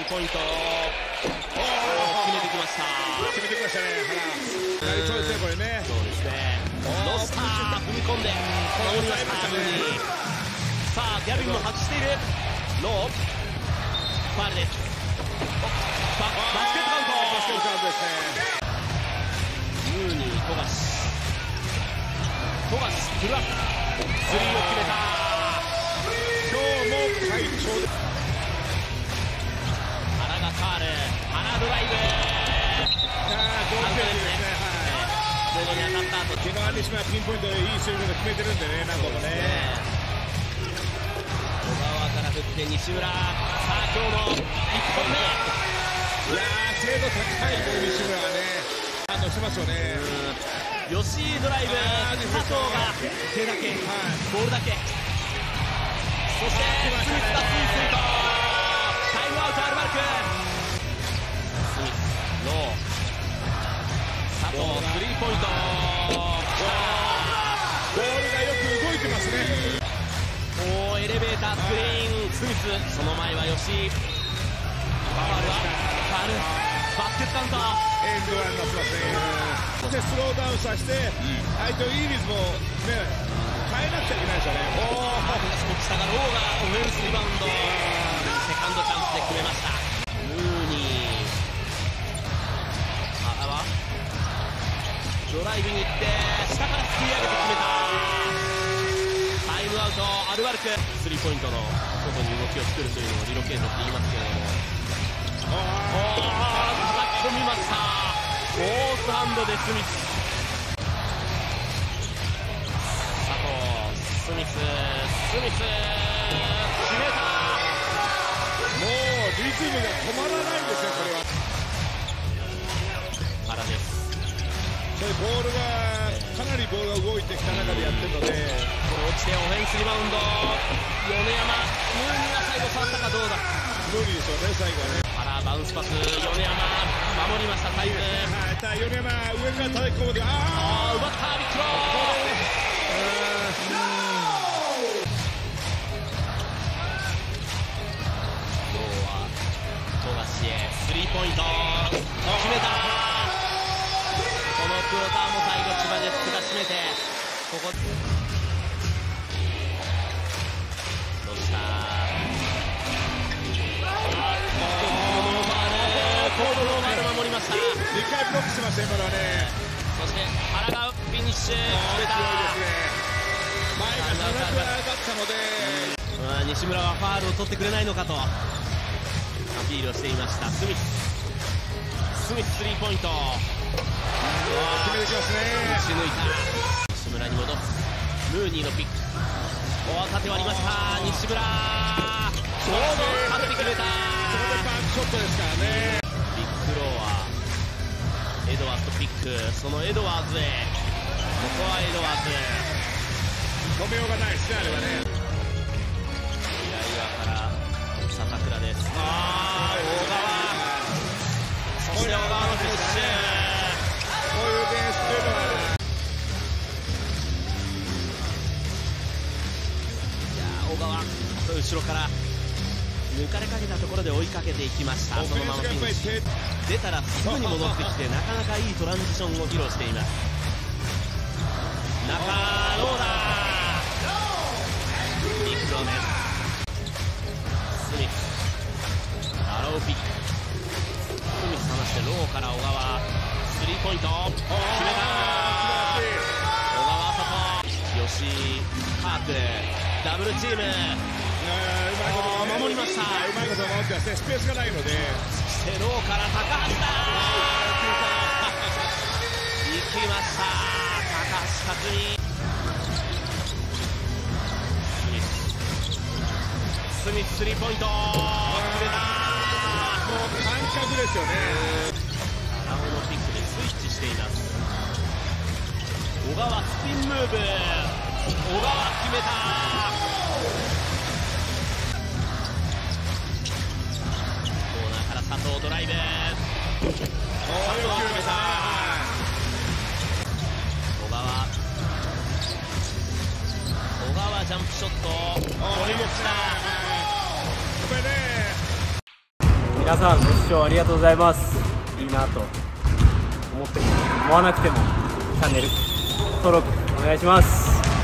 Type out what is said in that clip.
ーポイント決めてきました。 決めてきましたね、原。やりそうですね、これね。 そうですね。ロスター踏み込んで守りました。さあギャビンも外している。ローファウルです。バスケットカウント。 バスケットカウントですね。 ムーニー、富樫プルアップスリーを決めた。 今日も快調です。 原がファウル。原ドライブ。 同点ですね。 ボードに当たった後ケノア・リシマピンポイントでいいシュートで決めてるんでね、なんとかね。 小川から振って西村。さあ今日の1本目。 いやー、精度高い西村はね、反応してますよね。 吉井ドライブ。佐藤が手だけ、ボールだけ。そしてスミスがスリーポイント。タイムアウトアルバルク。スミス、ロー、佐藤スリーポイント。 ボールがよく動いてますね。 おー、エレベータースクリーン。スミス、その前は吉井。ファウルはファウル。バスケットカウント。 エンドランになってますね。そしてスローダウンさせて、相手のいいリズムをね、変えなくちゃいけないですよね。 落ちたがローがオフェンスリバウンド。セカンドチャンスで決めました。ムーニー。原はドライブに行って下からすくい上げて決めた。タイムアウトアルバルク。スリーポイントの外に動きを作るというのをリロケートって言いますけれども、叩き込みました。オースハンドでスミス。佐藤、スミス決めた。 もうリズムが止まらないんですよ、これは。 原です。 ボールがかなりボールが動いてきた中でやってるので、 これ落ちてオフェンスリバウンド。米山、ムーニーが最後触ったかどうだ。 無理ですよね、最後はね。 原バウンスパス。米山守りました。タイム。 米山上から叩き込むで、奪ったビッグロー。スリーポイント決めた。このクォーターも最後千葉ジェッツが締めて、ここどうしたコードノーマル守りました。 2回ブロックしてました、今のはね。 そして原がフィニッシュ決めた。 前が背中だったので、 西村はファールを取ってくれないのかとアピールをしていました。スミススリーポイント。 決めてきますね。 打ち抜いた。西村に戻す。ムーニーのピック。縦割りました。西村ちょうど縦で決めた。 そこでバックショットですからね。 ビッグローはエドワーズとピック。そのエドワーズへ。ここはエドワーズ。 止めようがないですね、あれはね。 左側から坂倉です。小川。そして小川のフィニッシュ。 こういうディフェンスというのは、 小川後ろから抜かれかけたところで追いかけていきました。そのままフィニッシュ。出たらすぐに戻ってきてなかなかいいトランジションを披露しています。中ローダービッグローです。スミスアローピック。スミス離してローから小川スリーポイント決めた。小川外吉井パークダブルチーム。守りました。 うまいこと守ってますね。スペースがないので。 そしてローから高橋だ。行きました。高橋克実。スミススリーポイント決めた。 もう感覚ですよね。 アラオのピックでスイッチしています。小川スピンムーブ。小川決めた。コーナーから佐藤ドライブ。佐藤決めた。小川ジャンプショット。これも来た。 これね。 皆さんご視聴ありがとうございます。いいなと思っても思わなくてもチャンネル登録お願いします。